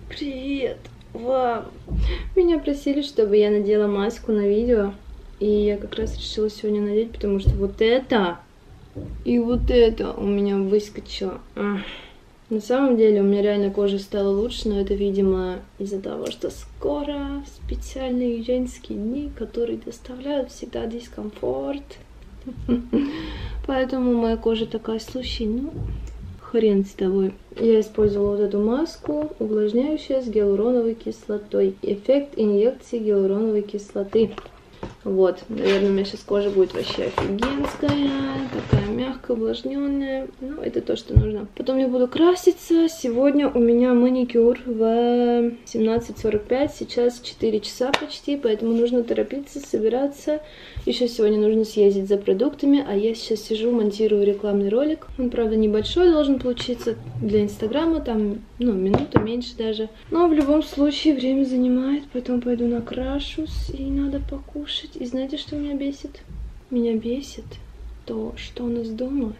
Привет вам! Меня просили, чтобы я надела маску на видео. И я как раз решила сегодня надеть, потому что вот это и вот это у меня выскочило. На самом деле у меня реально кожа стала лучше, но это, видимо, из-за того, что скоро специальные женские дни, которые доставляют всегда дискомфорт. Поэтому моя кожа такая, слушай, ну, хрен с тобой. Я использовала вот эту маску, увлажняющая с гиалуроновой кислотой. Эффект инъекции гиалуроновой кислоты. Вот, наверное, у меня сейчас кожа будет вообще офигенская, такая мягкая, увлажненная. Ну, это то, что нужно. Потом я буду краситься. Сегодня у меня маникюр в 17:45. Сейчас 4 часа почти, поэтому нужно торопиться, собираться. Еще сегодня нужно съездить за продуктами, а я сейчас сижу, монтирую рекламный ролик. Он, правда, небольшой должен получиться для Инстаграма, там, ну, минута, меньше даже. Но в любом случае время занимает, поэтому пойду накрашусь, и надо покушать. И знаете, что меня бесит? Меня бесит то, что у нас дома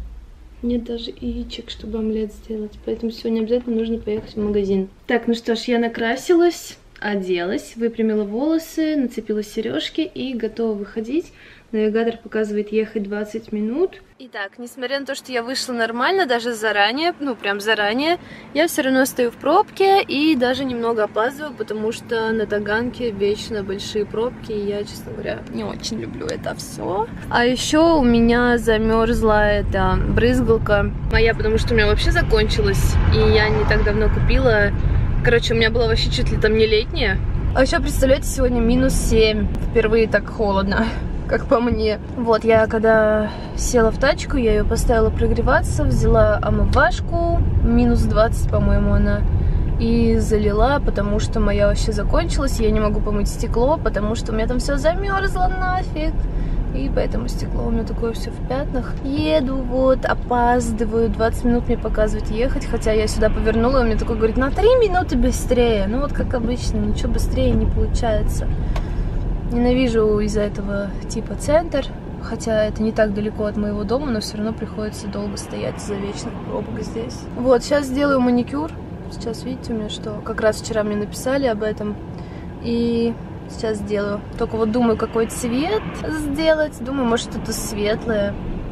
нет даже яичек, чтобы омлет сделать. Поэтому сегодня обязательно нужно поехать в магазин. Так, ну что ж, я накрасилась, оделась, выпрямила волосы, нацепила сережки и готова выходить. Навигатор показывает ехать 20 минут. Итак, несмотря на то, что я вышла нормально, даже заранее, ну прям заранее, я все равно стою в пробке и даже немного опаздываю, потому что на Таганке вечно большие пробки, и я, честно говоря, не очень люблю это все. А еще у меня замерзла эта брызгалка моя, потому что у меня вообще закончилась, и я не так давно купила. Короче, у меня была вообще чуть ли там не летняя. А еще, представляете, сегодня -7. Впервые так холодно, как по мне. Вот, я когда села в тачку, я ее поставила прогреваться, взяла омывашку, -20, по-моему, она, и залила, потому что моя вообще закончилась, я не могу помыть стекло, потому что у меня там все замерзло нафиг. И поэтому стекло у меня такое все в пятнах. Еду, вот, опаздываю, 20 минут мне показывает ехать, хотя я сюда повернула, и он мне такой говорит, на 3 минуты быстрее. Ну вот как обычно, ничего быстрее не получается. Ненавижу из-за этого типа центр, хотя это не так далеко от моего дома, но все равно приходится долго стоять из-за вечных пробок здесь. Вот, сейчас сделаю маникюр. Сейчас видите у меня что? Как раз вчера мне написали об этом. И сейчас сделаю. Только вот думаю, какой цвет сделать. Думаю, может что-то светлое,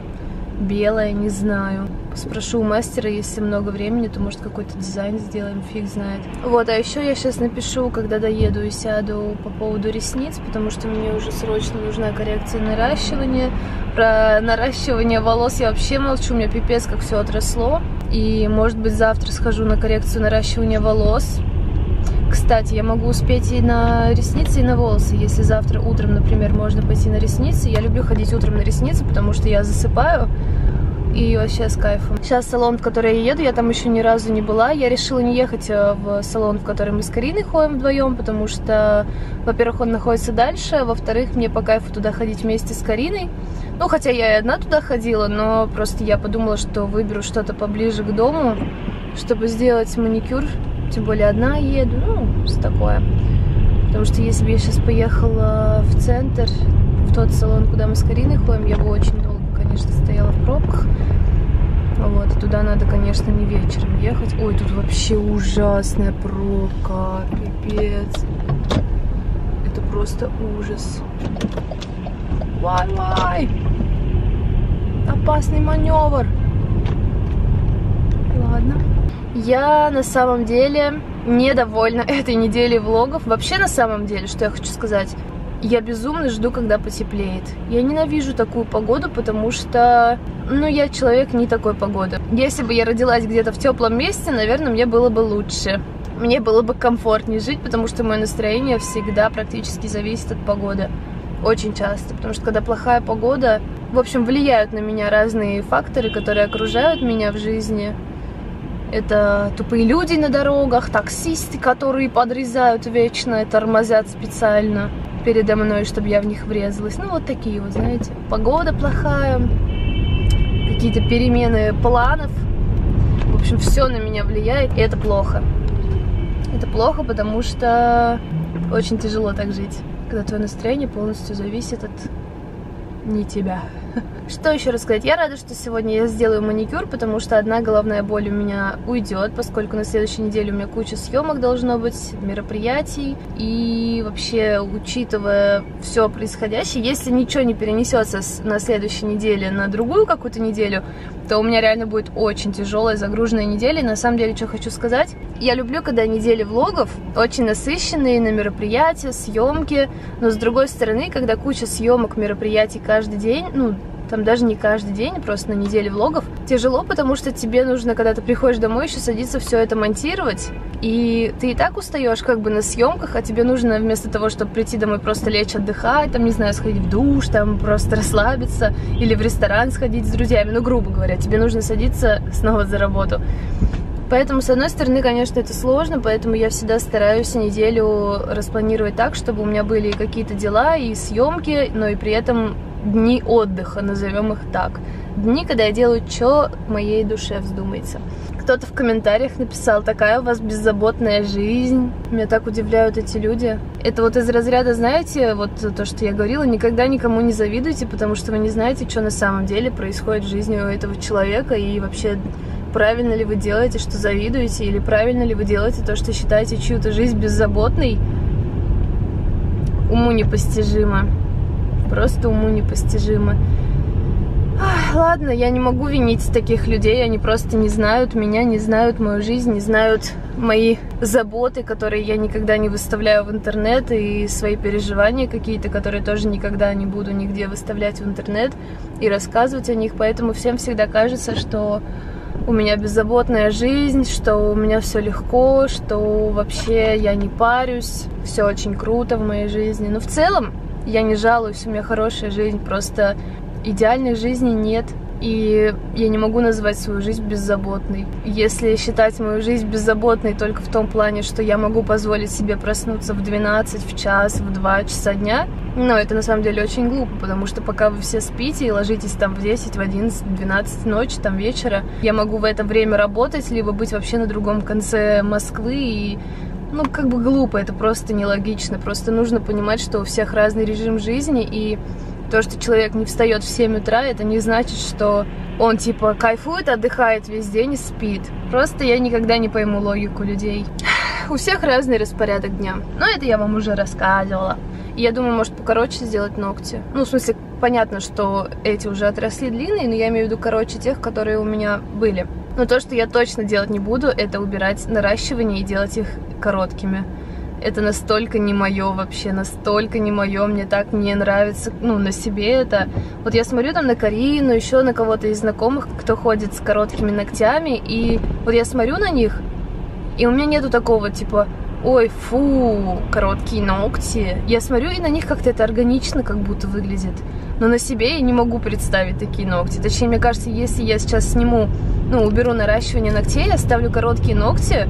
белое, не знаю. Спрошу у мастера, если много времени, то может какой-то дизайн сделаем, фиг знает. Вот, а еще я сейчас напишу, когда доеду и сяду, по поводу ресниц, потому что мне уже срочно нужна коррекция наращивания. Про наращивание волос я вообще молчу, у меня пипец как все отросло. И может быть завтра схожу на коррекцию наращивания волос. Кстати, я могу успеть и на ресницы, и на волосы. Если завтра утром, например, можно пойти на ресницы. Я люблю ходить утром на ресницы, потому что я засыпаю. И вообще с кайфом. Сейчас салон, в который я еду, я там еще ни разу не была. Я решила не ехать в салон, в который мы с Кариной ходим вдвоем, потому что, во-первых, он находится дальше, а во-вторых, мне по кайфу туда ходить вместе с Кариной. Ну, хотя я и одна туда ходила, но просто я подумала, что выберу что-то поближе к дому, чтобы сделать маникюр. Тем более одна еду, ну, с такое. Потому что если бы я сейчас поехала в центр, в тот салон, куда мы с Кариной ходим, я бы очень долго, конечно, стояла в пробках. Вот, туда надо, конечно, не вечером ехать. Ой, тут вообще ужасная пробка, пипец. Это просто ужас. Вай-вай! Опасный маневр. Ладно. Я на самом деле недовольна этой неделей влогов. Вообще, на самом деле, что я хочу сказать, я безумно жду, когда потеплеет. Я ненавижу такую погоду, потому что, ну, я человек не такой погоды. Если бы я родилась где-то в теплом месте, наверное, мне было бы лучше. Мне было бы комфортнее жить, потому что мое настроение всегда практически зависит от погоды. Очень часто, потому что когда плохая погода, в общем, влияют на меня разные факторы, которые окружают меня в жизни. Это тупые люди на дорогах, таксисты, которые подрезают вечно, тормозят специально передо мной, чтобы я в них врезалась. Ну, вот такие вот, знаете. Погода плохая, какие-то перемены планов. В общем, все на меня влияет, и это плохо. Это плохо, потому что очень тяжело так жить, когда твое настроение полностью зависит от не тебя. Что еще рассказать? Я рада, что сегодня я сделаю маникюр, потому что одна головная боль у меня уйдет, поскольку на следующей неделе у меня куча съемок должно быть, мероприятий. И вообще, учитывая все происходящее, если ничего не перенесется на следующей неделе на другую какую-то неделю, то у меня реально будет очень тяжелая загруженная неделя. И на самом деле, что хочу сказать, я люблю, когда недели влогов очень насыщенные на мероприятия, съемки, но с другой стороны, когда куча съемок, мероприятий каждый день, ну, там даже не каждый день, просто на неделе влогов, тяжело, потому что тебе нужно, когда ты приходишь домой, еще садиться все это монтировать, и ты и так устаешь как бы на съемках, а тебе нужно вместо того, чтобы прийти домой, просто лечь отдыхать, там, не знаю, сходить в душ, там, просто расслабиться, или в ресторан сходить с друзьями, ну, грубо говоря, тебе нужно садиться снова за работу. Поэтому, с одной стороны, конечно, это сложно, поэтому я всегда стараюсь неделю распланировать так, чтобы у меня были какие-то дела и съемки, но и при этом дни отдыха, назовем их так. Дни, когда я делаю, что моей душе вздумается. Кто-то в комментариях написал: такая у вас беззаботная жизнь. Меня так удивляют эти люди. Это вот из разряда, знаете, вот то, что я говорила, никогда никому не завидуйте, потому что вы не знаете, что на самом деле происходит в жизни у этого человека, и вообще, правильно ли вы делаете, что завидуете, или правильно ли вы делаете то, что считаете чью-то жизнь беззаботной. Уму непостижимо. Просто уму непостижимо. Ладно, я не могу винить таких людей, они просто не знают меня, не знают мою жизнь, не знают мои заботы, которые я никогда не выставляю в интернет, и свои переживания какие-то, которые тоже никогда не буду нигде выставлять в интернет и рассказывать о них, поэтому всем всегда кажется, что у меня беззаботная жизнь, что у меня все легко, что вообще я не парюсь, все очень круто в моей жизни, но в целом я не жалуюсь, у меня хорошая жизнь, просто идеальной жизни нет, и я не могу назвать свою жизнь беззаботной. Если считать мою жизнь беззаботной только в том плане, что я могу позволить себе проснуться в 12, в час, в 2 часа дня, но это на самом деле очень глупо, потому что пока вы все спите и ложитесь там в 10, в 11, в 12 ночи, там вечера, я могу в это время работать, либо быть вообще на другом конце Москвы, и ну, как бы глупо, это просто нелогично. Просто нужно понимать, что у всех разный режим жизни, и то, что человек не встает в 7 утра, это не значит, что он, типа, кайфует, отдыхает весь день и спит. Просто я никогда не пойму логику людей. У всех разный распорядок дня. Но это я вам уже рассказывала. И я думаю, может, покороче сделать ногти. Ну, в смысле, понятно, что эти уже отросли длинные, но я имею в виду короче тех, которые у меня были. Но то, что я точно делать не буду, это убирать наращивание и делать их короткими. Это настолько не мое вообще, настолько не мое, мне так не нравится, ну, на себе это. Вот я смотрю там на Карину, еще на кого-то из знакомых, кто ходит с короткими ногтями, и вот я смотрю на них, и у меня нету такого, типа, ой, фу, короткие ногти. Я смотрю, и на них как-то это органично как будто выглядит. Но на себе я не могу представить такие ногти. Точнее, мне кажется, если я сейчас сниму, ну, уберу наращивание ногтей, оставлю короткие ногти,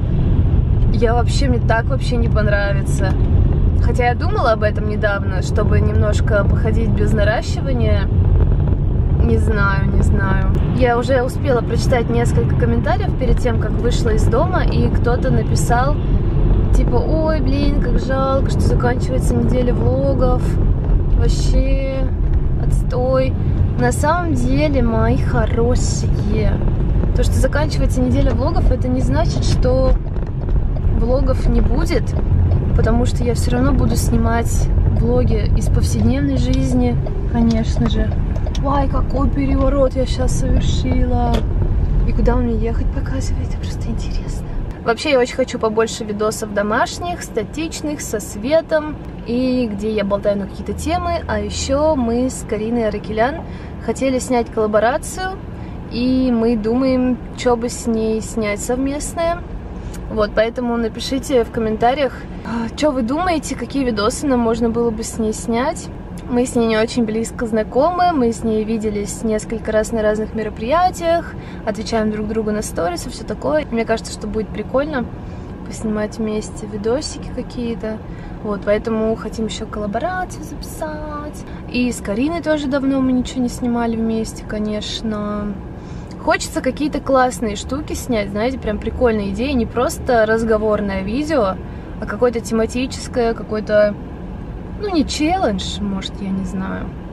мне так вообще не понравится. Хотя я думала об этом недавно, чтобы немножко походить без наращивания. Не знаю, не знаю. Я уже успела прочитать несколько комментариев перед тем, как вышла из дома, и кто-то написал, типа, ой, блин, как жалко, что заканчивается неделя влогов. Вообще, отстой. На самом деле, мои хорошие, то, что заканчивается неделя влогов, это не значит, что влогов не будет, потому что я все равно буду снимать влоги из повседневной жизни, конечно же. Ой, какой переворот я сейчас совершила. И куда мне ехать, показывает, это просто интересно. Вообще, я очень хочу побольше видосов домашних, статичных, со светом, и где я болтаю на какие-то темы. А еще мы с Кариной Аракелян хотели снять коллаборацию, и мы думаем, что бы с ней снять совместное. Вот, поэтому напишите в комментариях, что вы думаете, какие видосы нам можно было бы с ней снять. Мы с ней не очень близко знакомы, мы с ней виделись несколько раз на разных мероприятиях, отвечаем друг другу на сторис и все такое. Мне кажется, что будет прикольно поснимать вместе видосики какие-то. Вот, поэтому хотим еще коллаборацию записать. И с Кариной тоже давно мы ничего не снимали вместе, конечно. Хочется какие-то классные штуки снять, знаете, прям прикольные идеи, не просто разговорное видео, а какое-то тематическое, какой-то, ну, не челлендж, может, я не знаю.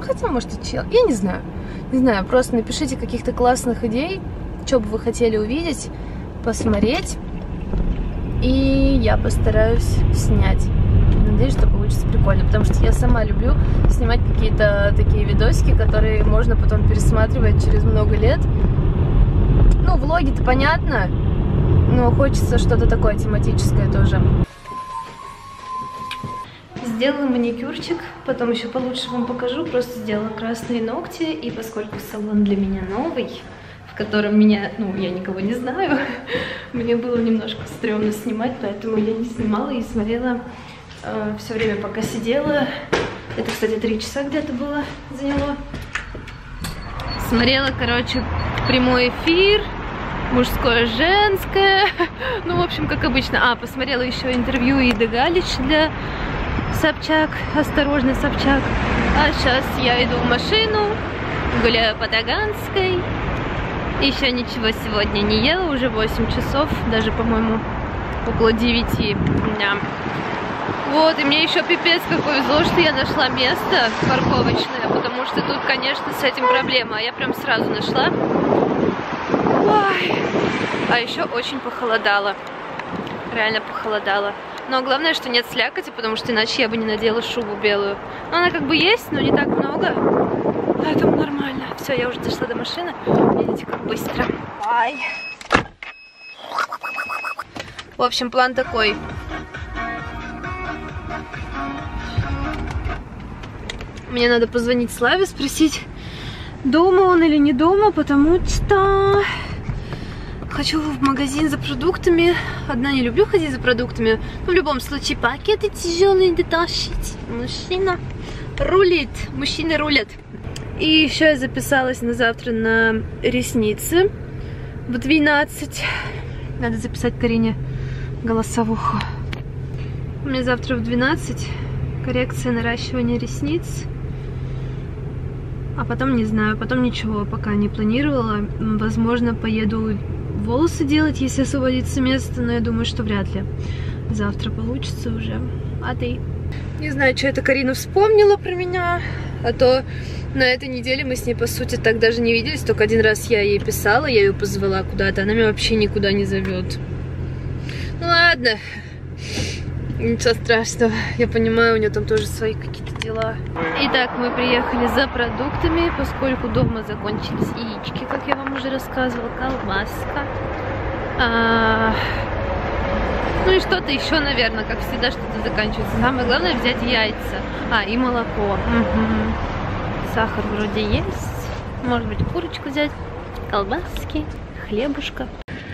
Хотя, может, и чел. Я не знаю. Не знаю, просто напишите каких-то классных идей, что бы вы хотели увидеть, посмотреть. И я постараюсь снять. Надеюсь, что получится прикольно, потому что я сама люблю снимать какие-то такие видосики, которые можно потом пересматривать через много лет. Ну, влоги-то понятно, но хочется что-то такое тематическое тоже. Сделала маникюрчик, потом еще получше вам покажу. Просто сделала красные ногти, и поскольку салон для меня новый, в котором меня, ну, я никого не знаю, мне было немножко стрёмно снимать, поэтому я не снимала и смотрела все время, пока сидела. Это, кстати, 3 часа где-то было, заняло. Смотрела, короче, прямой эфир, мужское, женское, ну, в общем, как обычно. Посмотрела еще интервью Иды Галич для Собчак, осторожно, Собчак. А сейчас я иду в машину, гуляю по Таганской. Еще ничего сегодня не ела, уже 8 часов, даже, по-моему, около 9 дня. Вот, и мне еще пипец как повезло, что я нашла место парковочное, потому что тут, конечно, с этим проблема. А я прям сразу нашла. Ой. А еще очень похолодало. Реально похолодало. Но главное, что нет слякоти, потому что иначе я бы не надела шубу белую. Но она как бы есть, но не так много. Поэтому нормально. Все, я уже дошла до машины. Видите, как быстро. Ай. В общем, план такой. Мне надо позвонить Славе, спросить, дома он или не дома, потому что хочу в магазин за продуктами. Одна не люблю ходить за продуктами, но в любом случае пакеты тяжелые дотащить. Мужчина рулит, мужчины рулят. И еще я записалась на завтра на ресницы в 12. Надо записать Карине голосовуху. У меня завтра в 12 коррекция наращивания ресниц. А потом не знаю, потом ничего пока не планировала. Возможно, поеду волосы делать, если освободится место, но я думаю, что вряд ли. Завтра получится уже. А ты? Не знаю, что это Карина вспомнила про меня. А то на этой неделе мы с ней, по сути, так даже не виделись. Только один раз я ей писала, я ее позвала куда-то. Она меня вообще никуда не зовет. Ну ладно. Ничего страшного. Я понимаю, у нее там тоже свои какие-то дела. Итак, мы приехали за продуктами, поскольку дома закончились яички, как я вам уже рассказывала, колбаска. Ну и что-то еще, наверное, как всегда, что-то заканчивается. Самое главное взять яйца. И молоко. Сахар вроде есть. Может быть, курочку взять, колбаски, хлебушка.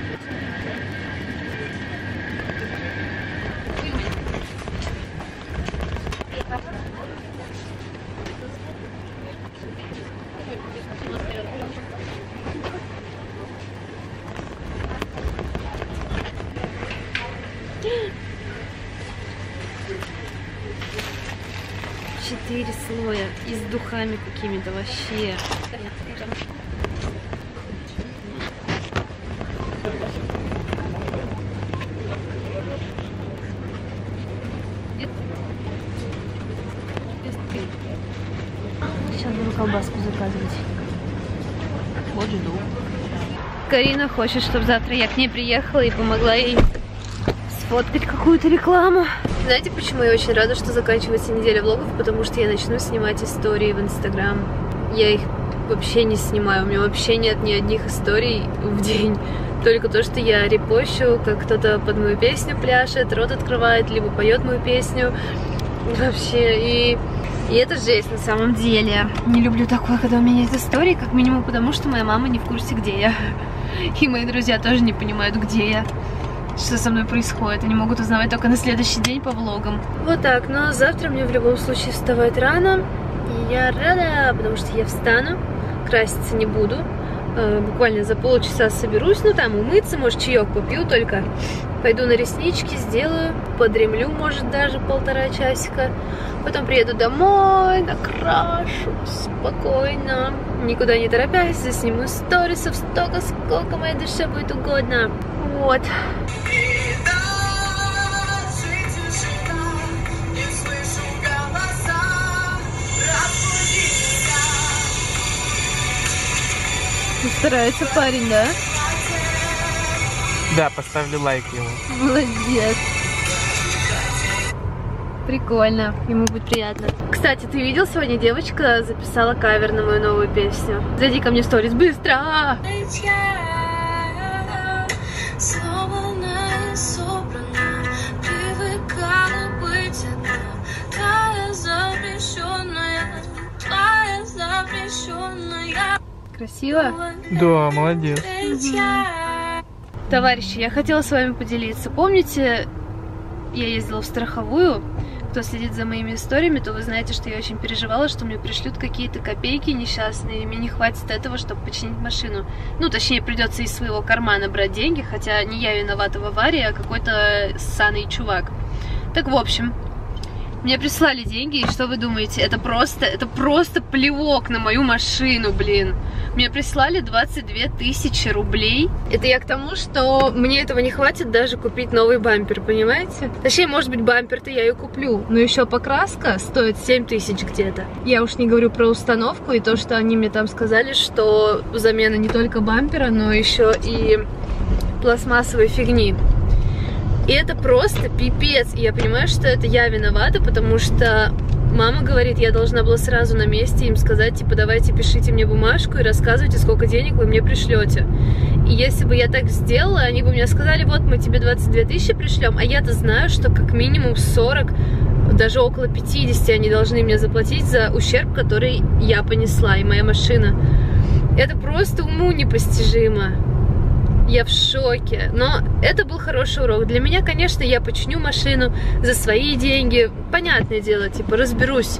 Четыре слоя и с духами какими-то вообще. Сейчас буду колбаску заказывать. Вот жду. Карина хочет, чтобы завтра я к ней приехала и помогла ей сфоткать какую-то рекламу. Знаете, почему я очень рада, что заканчивается неделя влогов? Потому что я начну снимать истории в Инстаграм. Я их вообще не снимаю, у меня вообще нет ни одних историй в день. Только то, что я репощу, как кто-то под мою песню пляшет, рот открывает, либо поет мою песню. Вообще, и это жесть на самом деле. Не люблю такое, когда у меня нет истории, как минимум потому, что моя мама не в курсе, где я. И мои друзья тоже не понимают, где я. Что со мной происходит. Они могут узнавать только на следующий день по влогам. Вот так, но завтра мне в любом случае вставать рано. И я рада, потому что я встану, краситься не буду. Буквально за полчаса соберусь, ну там умыться, может чаек попью только. Пойду на реснички, сделаю, подремлю, может даже 1,5 часика. Потом приеду домой, накрашусь спокойно, никуда не торопясь, засниму сторисов столько, сколько моей душе будет угодно. Вот. Старается парень, да? Да, поставлю лайк ему. Молодец. Прикольно, ему будет приятно. Кстати, ты видел, сегодня девочка записала кавер на мою новую песню. Зайди ко мне в сторис, быстро! Красиво? Да, молодец. Товарищи, я хотела с вами поделиться. Помните, я ездила в страховую? Кто следит за моими историями, то вы знаете, что я очень переживала, что мне пришлют какие-то копейки несчастные, и мне не хватит этого, чтобы починить машину. Ну, точнее, придется из своего кармана брать деньги, хотя не я виновата в аварии, а какой-то ссаный чувак. Так, в общем, мне прислали деньги, и что вы думаете? Это просто плевок на мою машину, блин. Мне прислали 22 тысячи рублей. Это я к тому, что мне этого не хватит даже купить новый бампер, понимаете? Точнее, может быть, бампер-то я и куплю. Но еще покраска стоит 7 тысяч где-то. Я уж не говорю про установку и то, что они мне там сказали, что замена не только бампера, но еще и пластмассовой фигни. И это просто пипец. И я понимаю, что это я виновата, потому что мама говорит, я должна была сразу на месте им сказать, типа, давайте пишите мне бумажку и рассказывайте, сколько денег вы мне пришлете. И если бы я так сделала, они бы мне сказали, вот мы тебе 22 тысячи пришлем, а я-то знаю, что как минимум 40, даже около 50 они должны мне заплатить за ущерб, который я понесла, и моя машина. Это просто уму непостижимо. Я в шоке, но это был хороший урок. Для меня, конечно, я починю машину за свои деньги, понятное дело, типа разберусь.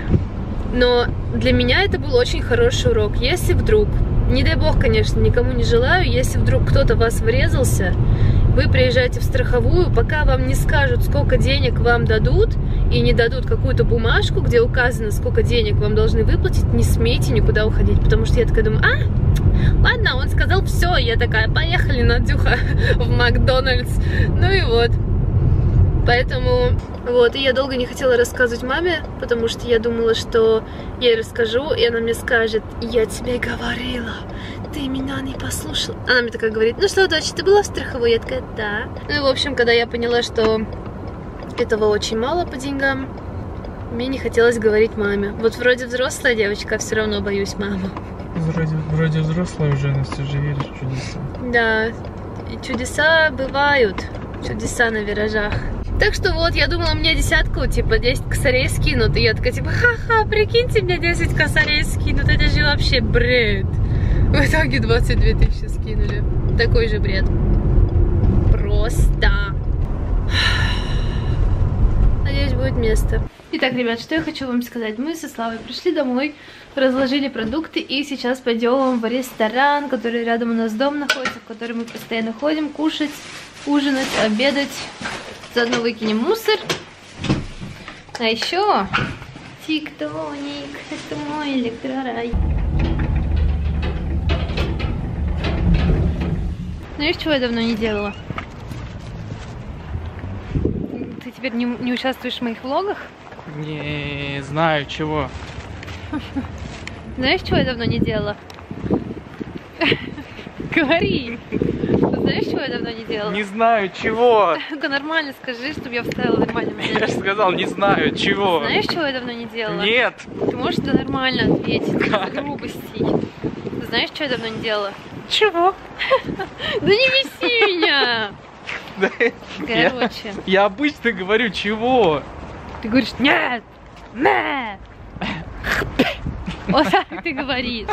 Но для меня это был очень хороший урок. Если вдруг, не дай бог, конечно, никому не желаю, если вдруг кто-то в вас врезался, вы приезжаете в страховую, пока вам не скажут, сколько денег вам дадут, и не дадут какую-то бумажку, где указано, сколько денег вам должны выплатить, не смейте никуда уходить, потому что я такая думаю, ладно, он сказал все, я такая, поехали, Надюха, в Макдональдс, ну и вот. Поэтому, вот, и я долго не хотела рассказывать маме, потому что я думала, что я ей расскажу, и она мне скажет, я тебе говорила, ты меня не послушала. Она мне такая говорит, ну что, дочь, ты была в страховой? Я такая, да. Ну и, в общем, когда я поняла, что этого очень мало по деньгам, мне не хотелось говорить маме. Вот вроде взрослая девочка, а все равно боюсь маму. Вроде взрослая уже, но все же веришь в чудеса. Да, и чудеса бывают, чудеса на виражах. Так что вот, я думала, мне десятку, типа, 10 косарей скинут. И я такая, типа, ха-ха, прикиньте, мне 10 косарей скинут. Это же вообще бред. В итоге 22 тысячи скинули. Такой же бред. Просто. Надеюсь, будет место. Итак, ребят, что я хочу вам сказать. Мы со Славой пришли домой, разложили продукты и сейчас пойдем в ресторан, который рядом у нас дом находится, в который мы постоянно ходим кушать, ужинать, обедать. Заодно выкинем мусор. А еще Тиктоник. Это мой электрорай. Знаешь, чего я давно не делала? Ты теперь не участвуешь в моих влогах? Не знаю чего. Знаешь, чего я давно не делала? Говори! Знаешь, чего я давно не делала? Не знаю чего. Ну-ка нормально скажи, чтобы я вставила нормально. Я же сказал, не знаю чего. Знаешь, чего я давно не делала? Нет. Ты можешь это нормально ответить, без грубостей. Ты знаешь, что я давно не делала? Чего? Да не беси меня! Короче. Я обычно говорю чего. Ты говоришь нет! Нет! Вот так ты говоришь.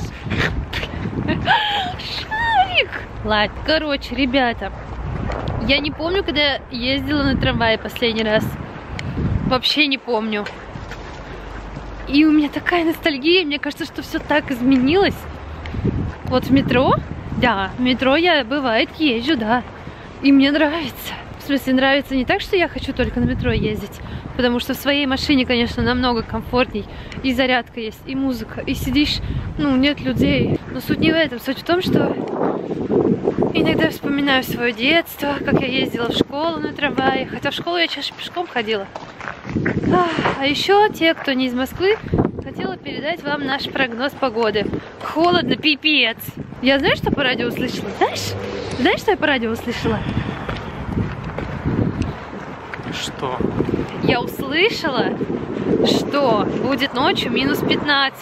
Шарик! Ладно, короче, ребята, я не помню, когда я ездила на трамвае последний раз. Вообще не помню. И у меня такая ностальгия, мне кажется, что все так изменилось. Вот в метро, да, в метро я, бывает, езжу, да. И мне нравится. В смысле, нравится не так, что я хочу только на метро ездить. Потому что в своей машине, конечно, намного комфортней. И зарядка есть, и музыка, и сидишь, ну, нет людей. Но суть не в этом. Суть в том, что иногда вспоминаю свое детство, как я ездила в школу на трамвае. Хотя в школу я чаще пешком ходила. А еще те, кто не из Москвы, хотела передать вам наш прогноз погоды. Холодно, пипец. Я знаешь, что по радио услышала? Знаешь, что я по радио услышала? Что? Я услышала, что будет ночью минус 15.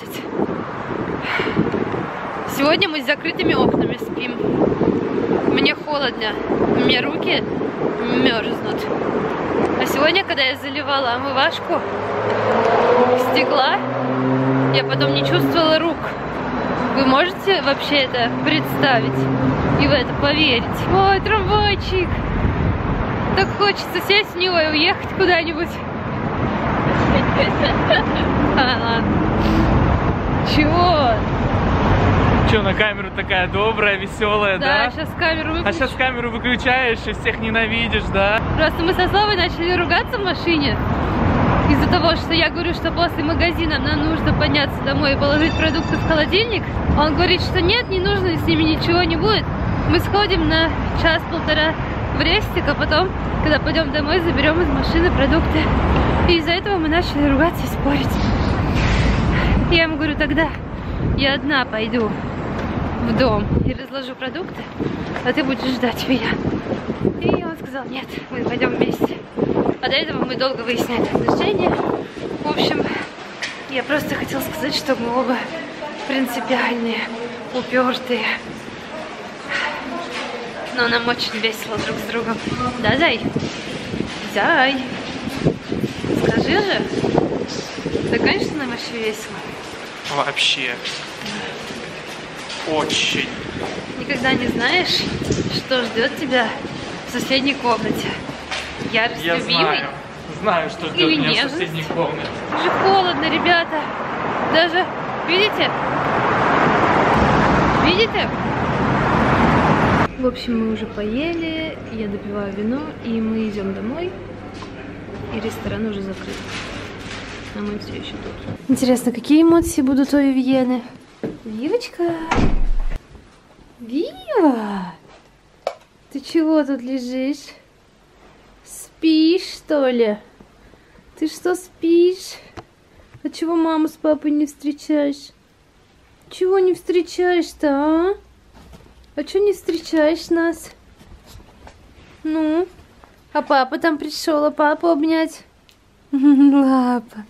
Сегодня мы с закрытыми окнами спим. Мне холодно, у меня руки мерзнут. А сегодня, когда я заливала омывашку стекла, я потом не чувствовала рук. Вы можете вообще это представить и в это поверить? Ой, трамвайчик! Так хочется сесть в него и уехать куда-нибудь. Чего? Че, на камеру такая добрая, веселая, да? Да, сейчас камеру выключу. А сейчас камеру выключаешь и всех ненавидишь, да? Просто мы со Славой начали ругаться в машине из-за того, что я говорю, что после магазина нам нужно подняться домой и положить продукты в холодильник. Он говорит, что нет, не нужно, с ними ничего не будет. Мы сходим на час-полтора в рестик, а потом, когда пойдем домой, заберем из машины продукты. И из-за этого мы начали ругаться и спорить. Я ему говорю, тогда я одна пойду в дом и разложу продукты, а ты будешь ждать меня. И он сказал, нет, мы пойдем вместе. А до этого мы долго выясняли отношения. В общем, я просто хотела сказать, что мы оба принципиальные, упертые. Но нам очень весело друг с другом. Да, Зай? Зай? Скажи же. Да, конечно, нам вообще весело. Вообще. Очень. Никогда не знаешь, что ждет тебя в соседней комнате. Ярость Я любимый. знаю, что ждет Или меня нежность. в соседней комнате. Уже холодно, ребята. Даже, видите? Видите? В общем, мы уже поели, я допиваю вино, и мы идем домой. И ресторан уже закрыт. А мы все еще тут. Интересно, какие эмоции будут у Вивьены? Вивочка! Вива! Ты чего тут лежишь? Спишь, что ли? Ты что, спишь? А чего маму с папой не встречаешь? Чего не встречаешь-то, а? А чего не встречаешь нас? Ну? А папа там пришел, а папу обнять? Лапа.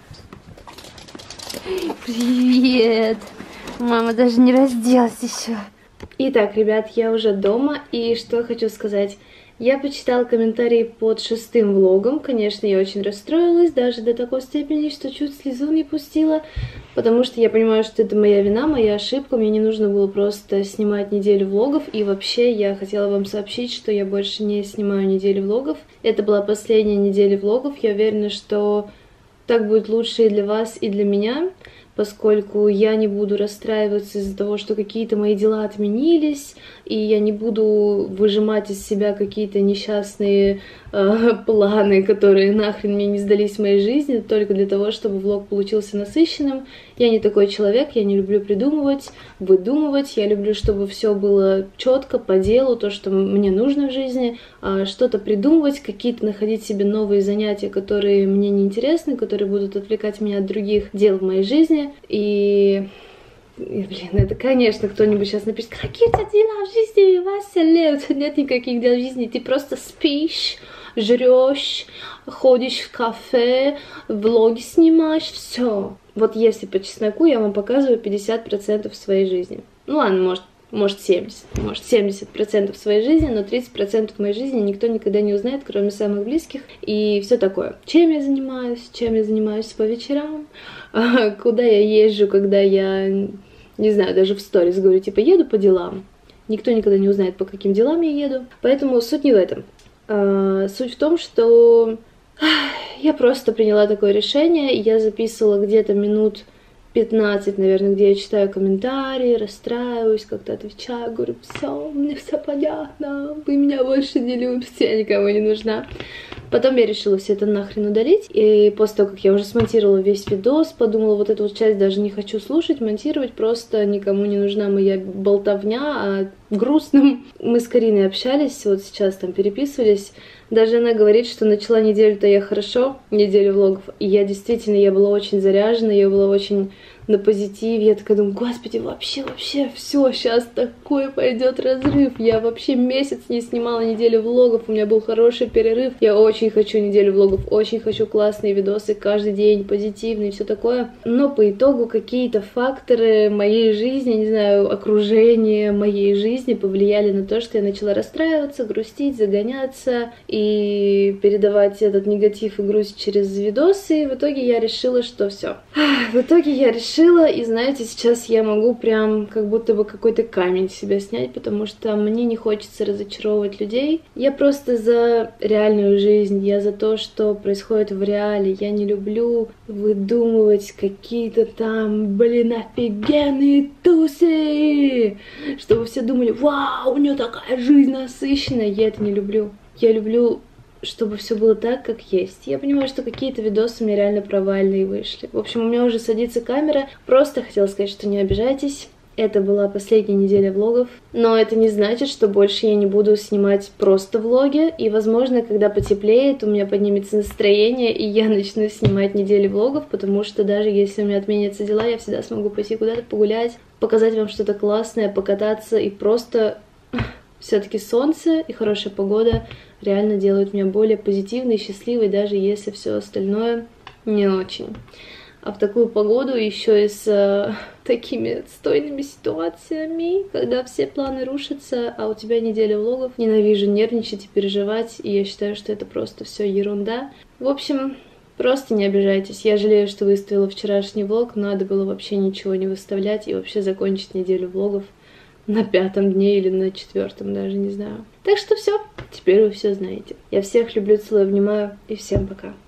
Привет. Мама даже не разделась еще. Итак, ребят, я уже дома, и что я хочу сказать. Я почитала комментарии под 6-м влогом. Конечно, я очень расстроилась, даже до такой степени, что чуть слезу не пустила. Потому что я понимаю, что это моя вина, моя ошибка. Мне не нужно было просто снимать неделю влогов. И вообще, я хотела вам сообщить, что я больше не снимаю неделю влогов. Это была последняя неделя влогов. Я уверена, что так будет лучше и для вас, и для меня. Поскольку я не буду расстраиваться из-за того, что какие-то мои дела отменились, и я не буду выжимать из себя какие-то несчастные планы, которые нахрен мне не сдались в моей жизни, только для того, чтобы влог получился насыщенным. Я не такой человек, я не люблю придумывать, выдумывать, я люблю, чтобы все было четко, по делу, то, что мне нужно в жизни, что-то придумывать, какие-то находить себе новые занятия, которые мне не интересны, которые будут отвлекать меня от других дел в моей жизни. И блин, это, конечно, кто-нибудь сейчас напишет, какие у тебя дела в жизни, Вася, Лев, нет никаких дел в жизни, ты просто спишь, жрешь, ходишь в кафе, влоги снимаешь, все. Вот если по чесноку, я вам показываю 50% своей жизни. Ну ладно, может 70% своей жизни, но 30% моей жизни никто никогда не узнает, кроме самых близких, и все такое. Чем я занимаюсь по вечерам, куда я езжу, когда я, не знаю, даже в сторис говорю, типа, еду по делам. Никто никогда не узнает, по каким делам я еду. Поэтому суть не в этом. Суть в том, что я просто приняла такое решение. Я записывала где-то минут 15, наверное, где я читаю комментарии, расстраиваюсь, как-то отвечаю, говорю, все, мне все понятно, вы меня больше не любите, я никому не нужна. Потом я решила все это нахрен удалить, и после того, как я уже смонтировала весь видос, подумала, вот эту вот часть даже не хочу слушать, монтировать, просто никому не нужна моя болтовня, а грустным. Мы с Кариной общались, вот сейчас там переписывались. Даже она говорит, что начала неделю-то я хорошо, неделю влогов. И я действительно, я была очень заряжена, я была очень на позитиве. Я такая думаю, господи, вообще, все, сейчас такой пойдет разрыв. Я вообще месяц не снимала неделю влогов, у меня был хороший перерыв. Я очень хочу неделю влогов, очень хочу классные видосы каждый день, позитивные, все такое. Но по итогу какие-то факторы моей жизни, не знаю, окружение моей жизни повлияли на то, что я начала расстраиваться, грустить, загоняться и передавать этот негатив и грусть через видосы. И в итоге я решила, что все. И знаете, сейчас я могу прям как будто бы какой-то камень с себя снять, потому что мне не хочется разочаровывать людей. Я просто за реальную жизнь, я за то, что происходит в реале. Я не люблю выдумывать какие-то там, офигенные тусы, чтобы все думали, вау, у нее такая жизнь насыщенная. Я это не люблю. Я люблю, чтобы все было так, как есть. Я понимаю, что какие-то видосы у меня реально провальные вышли. В общем, у меня уже садится камера. Просто хотела сказать, что не обижайтесь. Это была последняя неделя влогов. Но это не значит, что больше я не буду снимать просто влоги. И, возможно, когда потеплеет, у меня поднимется настроение, и я начну снимать недели влогов, потому что даже если у меня отменятся дела, я всегда смогу пойти куда-то погулять, показать вам что-то классное, покататься и просто... Все-таки солнце и хорошая погода реально делают меня более позитивной и счастливой, даже если все остальное не очень. А в такую погоду еще и с такими отстойными ситуациями, когда все планы рушатся, а у тебя неделя влогов. Ненавижу нервничать и переживать, и я считаю, что это просто все ерунда. В общем, просто не обижайтесь. Я жалею, что выставила вчерашний влог, надо было вообще ничего не выставлять и вообще закончить неделю влогов на 5-м дне или на 4-м, даже не знаю. Так что все, теперь вы все знаете. Я всех люблю, целую, обнимаю и всем пока.